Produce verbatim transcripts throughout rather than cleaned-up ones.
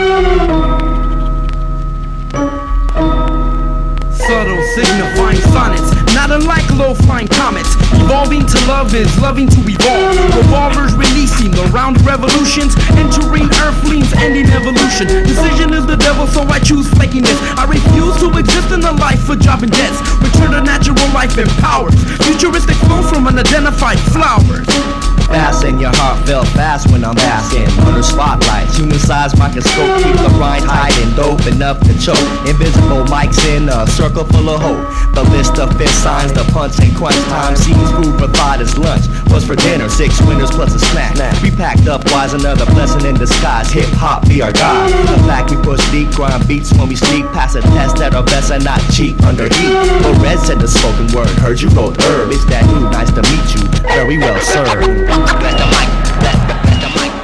Subtle, signifying sonnets, not unlike low-flying comets. Evolving to love is loving to evolve. Revolvers releasing the round revolutions, entering earthlings, ending evolution. Decision is the devil, so I choose flakiness. I refuse to exist in the life of job and debts. Return to natural life and powers. Futuristic flow from unidentified flowers. Fast and your heart felt fast when I'm basking under spotlights. Human-sized microscope keep the rind hiding, dope enough to choke. Invisible mics in a circle full of hope. The list of fist signs, the punch and crunch time. Seems food for thought is lunch. What's for dinner? Six winners plus a snack. We packed up wise, another blessing in disguise. Hip hop be our god. The fact we push deep, grind beats when we sleep. Pass a test at our best and not cheap under heat. But Red said the spoken word. Heard you wrote herb. It's that dude. Nice to meet you. Very well served. Bless the mic, bless, bless the mic.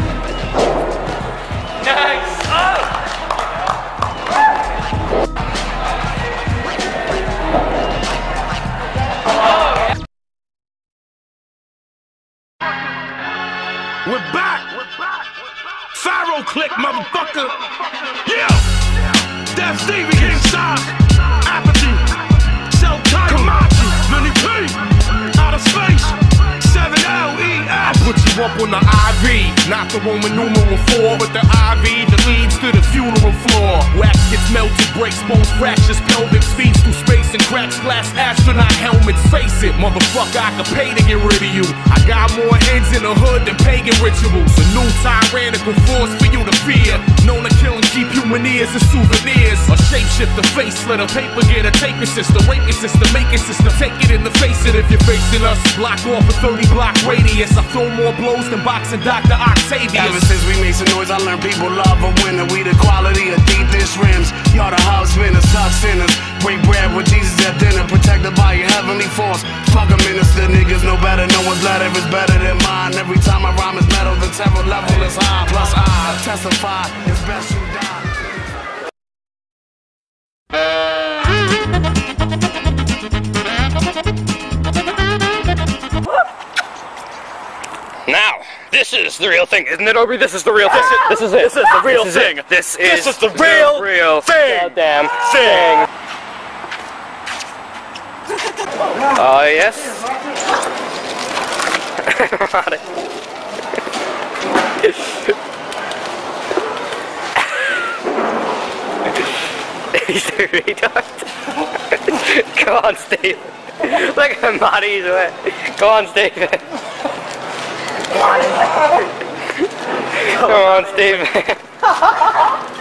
Nice! Oh! We're back! We're back! Pharaoh click, motherfucker! Yeah! Death Stevie inside! Apathy! Self-title! Kamachi! Vinny P! Out of space! seven L E I put you up on the I V, not the Roman numeral four, but the I V that leads to the funeral floor. Wax gets melted, breaks bones, fractures, pelvic speeds through space and cracks glass astronaut helmets. Face it, motherfucker, I could pay to get rid of you. I got more heads in the hood than pagan rituals. A new tyrannical force for you to fear, known to kill and keep human ears as souvenirs. A shapeshifter, face slitter, paper getter, taking system, raping system, making system. Take it in the face it if you're facing us. Block off a thirty block radius. I throw more blows than boxing Doctor Octavius. Ever since we made some noise, I learned people love a winner. We the quality of deep dish rims. Y'all the house spinners, tough sinners. Break bread with Jesus at dinner. Protected by your heavenly force. Fuck a minister, niggas know better. No one's letter is better than mine. Every time I rhyme is metal, the terror level is high. Plus I testify, it's best you die. Now, this is the real thing, isn't it, Aubrey? This is the real thing. This is it. This is the real this thing. Is this, this is is the real, real thing. Goddamn thing. Oh, yes. He's a retard. Come on, Steve. Look at Marty, he's wet. Go on, Steve. Come on, Steve.